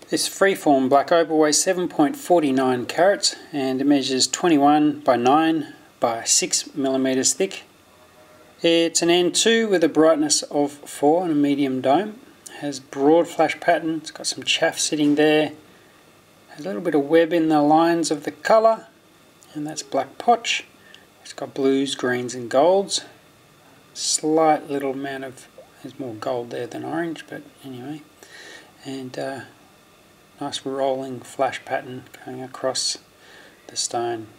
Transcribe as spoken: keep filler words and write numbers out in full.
This freeform black opal weighs seven point four nine carats and it measures twenty-one by nine by six millimeters thick. It's an N two with a brightness of four and a medium dome. It has broad flash pattern, it's got some chaff sitting there. Has a little bit of web in the lines of the colour, and that's black potch. It's got blues, greens and golds. Slight little amount of, there's more gold there than orange, but anyway. And uh, nice rolling flash pattern going across the stone.